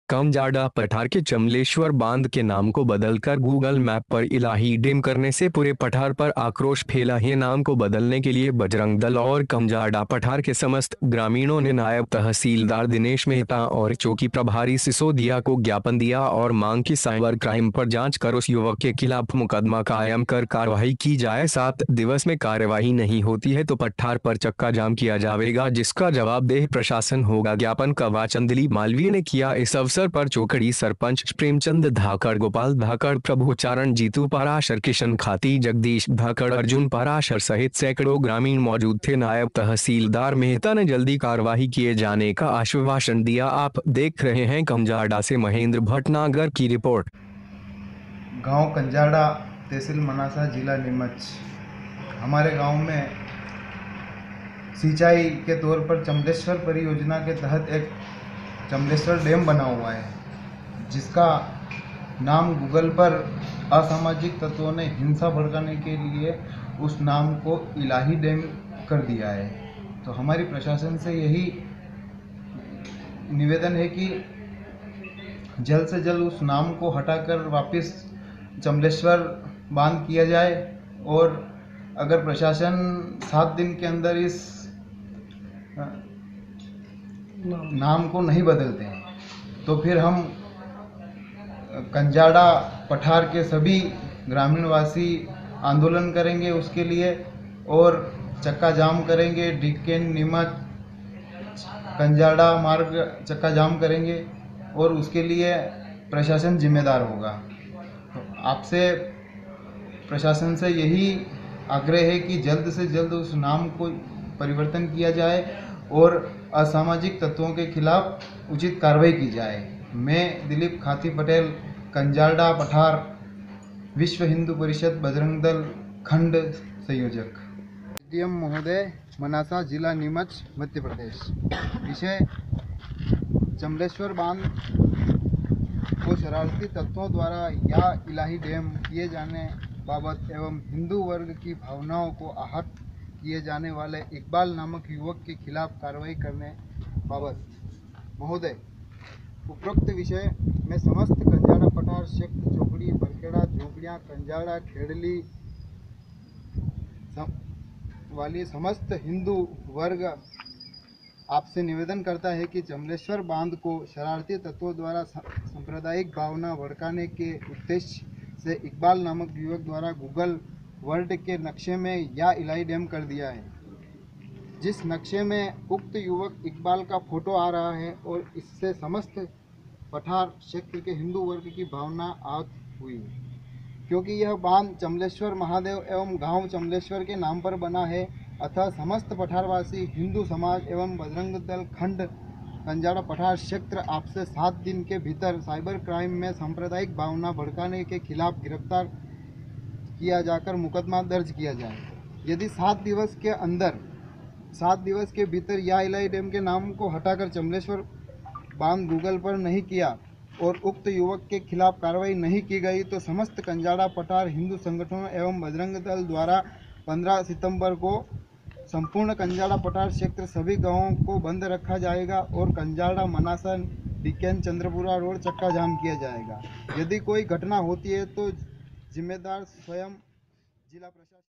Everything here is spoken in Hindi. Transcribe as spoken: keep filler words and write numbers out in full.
कमजाड़ा पठार के चमलेश्वर बांध के नाम को बदलकर गूगल मैप पर इलाही डैम करने से पूरे पठार पर आक्रोश फैला है। नाम को बदलने के लिए बजरंग दल और कमजाड़ा पठार के समस्त ग्रामीणों ने नायब तहसीलदार दिनेश मेहता और चौकी प्रभारी सिसोदिया को ज्ञापन दिया और मांग की साइबर क्राइम पर जांच कर उस युवक के खिलाफ मुकदमा कायम कर कार्रवाई की जाए। सात दिवस में कार्यवाही नहीं होती है तो पठार पर चक्का जाम किया जाएगा, जिसका जवाबदेह प्रशासन होगा। ज्ञापन का वाचन दिलीप मालवीय ने किया। इस अवसर पर चौकड़ी सरपंच प्रेमचंद धाकड़, गोपाल धाकड़, प्रभुचारण, जीतू पाराशर, किशन खाती, जगदीश धाकड़, अर्जुन पाराशर सहित सैकड़ों ग्रामीण मौजूद थे। नायब तहसीलदार मेहता ने जल्दी कार्रवाई किए जाने का आश्वासन दिया। आप देख रहे हैं कमजाड़ा से महेंद्र भटनागर की रिपोर्ट। गांव कंजाड़ा, तहसील मनासा, जिला नीमच। हमारे गांव में सिंचाई के तौर पर चमलेश्वर परियोजना के तहत एक चमलेश्वर डैम बना हुआ है, जिसका नाम गूगल पर असामाजिक तत्वों ने हिंसा भड़काने के लिए उस नाम को इलाही डैम कर दिया है। तो हमारी प्रशासन से यही निवेदन है कि जल्द से जल्द उस नाम को हटाकर वापस चमलेश्वर बांध किया जाए, और अगर प्रशासन सात दिन के अंदर इस नाम को नहीं बदलते हैं तो फिर हम कंजाड़ा पठार के सभी ग्रामीणवासी आंदोलन करेंगे उसके लिए, और चक्का जाम करेंगे। डिक्केन नीमच कंजाड़ा मार्ग चक्का जाम करेंगे और उसके लिए प्रशासन जिम्मेदार होगा। तो आपसे प्रशासन से यही आग्रह है कि जल्द से जल्द उस नाम को परिवर्तन किया जाए और असामाजिक तत्वों के खिलाफ उचित कार्रवाई की जाए। मैं दिलीप खाती पटेल, कंजाड़ा पठार, विश्व हिंदू परिषद बजरंग दल खंड संयोजक। डीएम महोदय, मनासा, जिला नीमच, मध्य प्रदेश। विषय: चमलेश्वर बांध को शरारती तत्वों द्वारा या इलाही डैम किए जाने बाबत एवं हिंदू वर्ग की भावनाओं को आहत किए जाने वाले इकबाल नामक युवक के खिलाफ कार्रवाई करने बाबत। महोदय, उपरोक्त विषय में समस्त कंजाड़ा पठार क्षेत्र, चौकड़ी, बरखेड़ा, झोपड़ियाँ, कंजाड़ा, खेड़ली सम, वाली समस्त हिंदू वर्ग आपसे निवेदन करता है कि चमलेश्वर बांध को शरारती तत्वों द्वारा सांप्रदायिक भावना भड़काने के उद्देश्य से इकबाल नामक युवक द्वारा गूगल वर्ल्ड के नक्शे में या इलाही डैम कर दिया है, जिस नक्शे में उक्त युवक इकबाल का फोटो आ रहा है, और इससे समस्त पठार क्षेत्र के हिंदू वर्ग की भावना आहत हुई है। क्योंकि यह बांध चमलेश्वर महादेव एवं गांव चमलेश्वर के नाम पर बना है, अतः समस्त पठारवासी, हिंदू समाज एवं बजरंग दल खंड कंजाड़ा पठार क्षेत्र आपसे सात दिन के भीतर साइबर क्राइम में सांप्रदायिक भावना भड़काने के खिलाफ गिरफ्तार किया जाकर मुकदमा दर्ज किया जाए। यदि सात दिवस के अंदर सात दिवस के भीतर या इलाही डैम के नाम को हटाकर चमलेश्वर बांध गूगल पर नहीं किया और उक्त युवक के खिलाफ कार्रवाई नहीं की गई तो समस्त कंजाड़ा पठार हिंदू संगठनों एवं बजरंग दल द्वारा पंद्रह सितंबर को संपूर्ण कंजाड़ा पठार क्षेत्र सभी गांवों को बंद रखा जाएगा और कंजाड़ा, मनासा, डिक्केन, चंद्रपुरा रोड चक्का जाम किया जाएगा। यदि कोई घटना होती है तो जिम्मेदार स्वयं जिला प्रशासन